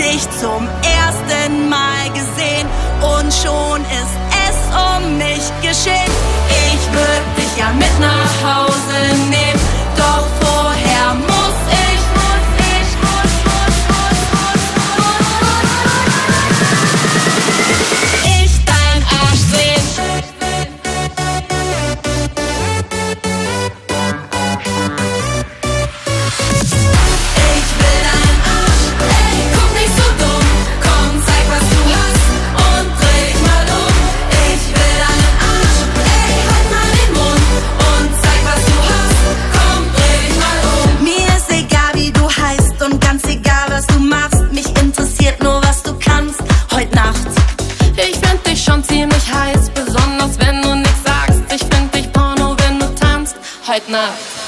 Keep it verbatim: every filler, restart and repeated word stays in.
dich zum ersten Mal gesehen und schon ist es um mich geschehen. Ich würd dich ja mit nach Hause nehmen, doch vorher muss ich, muss ich, muss, muss, muss, muss, muss, ich dein Arsch sehen. Heute Nacht.